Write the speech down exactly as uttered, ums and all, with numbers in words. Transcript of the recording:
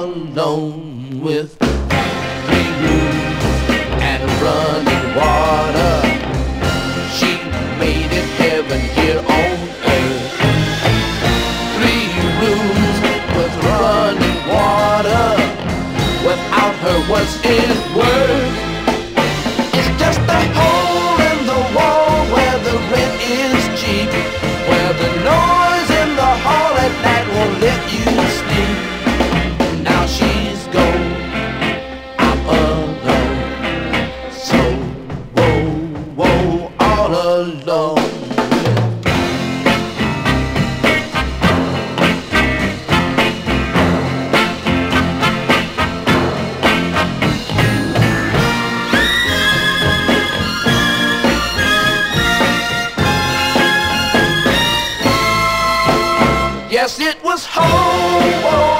alone with three rooms and running water. She made it heaven here on earth. Three rooms with running water. Without her, what's it worth? It's just a hole in the wall where the rent is cheap, where the noise in the hall at night won't let you sleep. Now she's gone, I'm alone. So, whoa, whoa, all alone. Yes, it was home.